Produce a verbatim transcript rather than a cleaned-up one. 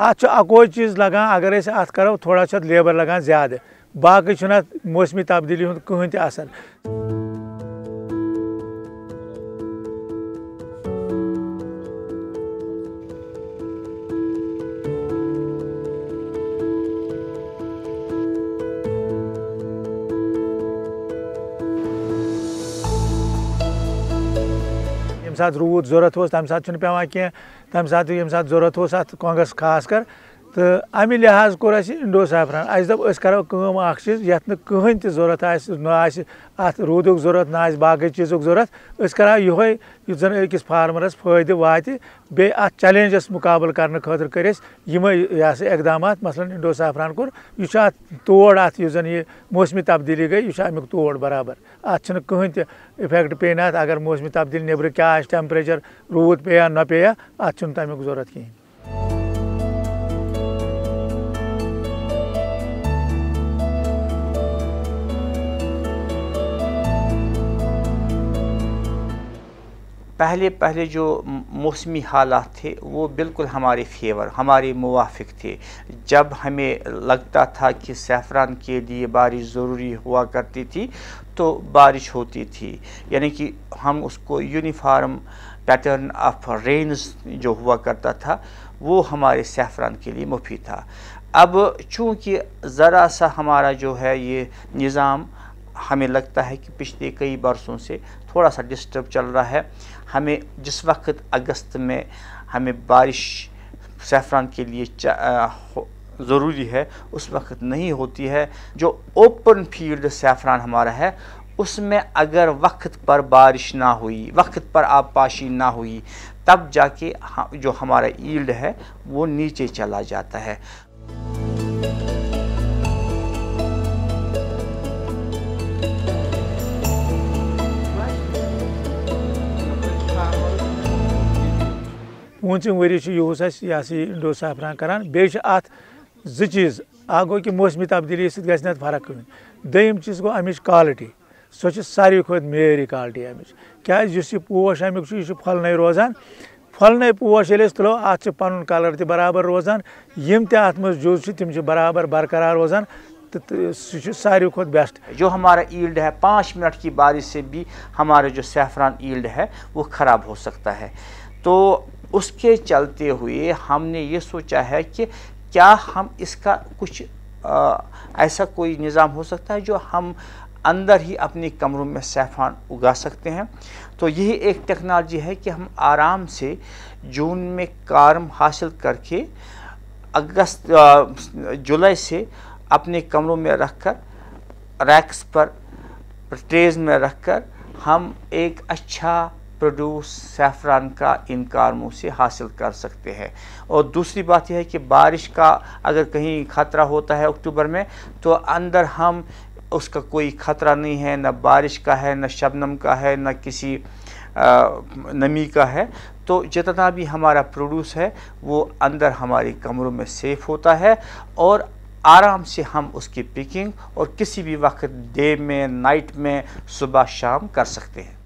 अत अको चीज़ लगान अगर अत करो थोड़ा लेबर लगान ज़्यादा बाकी मौसमी तब्दीली हूँ कहें ते असर। यम सात रूद जरूरत हो तम सात पेवान कह तम सात यम सात जरूरत हो अत कोंगस खास कर तो अमि लिहाज कोर इंडो सैफरान अस दप करो कम अख चीज ये कहें ते जरूरत अत रूदुक जरूरत ना बाकी चीज़ुक जरूरत करो ये युथ जन अकिस फार्मरस फायदे वात बे अत चैलेंजस मुकाबल करने खतर कर यम इकदाम मसलन इंडो सैफरान कोर यह तोड़ अत जन ये मौसमी तब्दीली गई यह अमुक तोड़ बराबर अत कहें ते इफेक्ट पे ना अगर मौसमी तब्दीली नेबर क्या टेम्परेचर रूद पे या न पे अत तमुक जरूरत कहें। पहले पहले जो मौसमी हालात थे वो बिल्कुल हमारे फेवर हमारे मुवाफिक थे। जब हमें लगता था कि सैफरान के लिए बारिश ज़रूरी हुआ करती थी तो बारिश होती थी, यानी कि हम उसको यूनिफॉर्म पैटर्न ऑफ रेन्स जो हुआ करता था वो हमारे सैफरान के लिए मुफीद था। अब चूँकि ज़रा सा हमारा जो है ये निज़ाम हमें लगता है कि पिछले कई बरसों से थोड़ा सा डिस्टर्ब चल रहा है। हमें जिस वक्त अगस्त में हमें बारिश सैफरान के लिए ज़रूरी है उस वक्त नहीं होती है। जो ओपन फील्ड सैफरान हमारा है उसमें अगर वक्त पर बारिश ना हुई, वक्त पर आबपाशी ना हुई, तब जाके जो हमारा यील्ड है वो नीचे चला जाता है। पूंचम वरी यूज यह इंडो सैफरान करान बे अत जो चीज़ आ गो कि मौसमी तब्दीली सत फर्क दम चीज़ गो अमिच क्वालिटी सो सारे खुद मेरी क्वालिटी अमिच क्या यह पोश अमुक यह फलन रोजान फलन पोश ये तुलो अत पन कलर त बराबर रोजान यम तथ मज जुज तम बराबर बरकरार रोजान तो सह सारे खुद बेस्ट। जो हमारा यील्ड है पाँच मिनट की बारिश से भी हमारा जो सैफरान यील्ड है वो ख़राब हो सकता है। तो उसके चलते हुए हमने ये सोचा है कि क्या हम इसका कुछ आ, ऐसा कोई निज़ाम हो सकता है जो हम अंदर ही अपने कमरों में सैफरान उगा सकते हैं। तो यही एक टेक्नोलॉजी है कि हम आराम से जून में कार्म हासिल करके अगस्त जुलाई से अपने कमरों में रखकर रैक्स पर ट्रेज में रखकर हम एक अच्छा प्रोड्यूस सैफरान का इन कार्मों से हासिल कर सकते हैं। और दूसरी बात यह है कि बारिश का अगर कहीं ख़तरा होता है अक्टूबर में तो अंदर हम उसका कोई ख़तरा नहीं है, न बारिश का है, न शबनम का है, न किसी आ, नमी का है। तो जितना भी हमारा प्रोड्यूस है वो अंदर हमारे कमरों में सेफ़ होता है और आराम से हम उसकी पिकिंग और किसी भी वक्त डे में, नाइट में, सुबह शाम कर सकते हैं।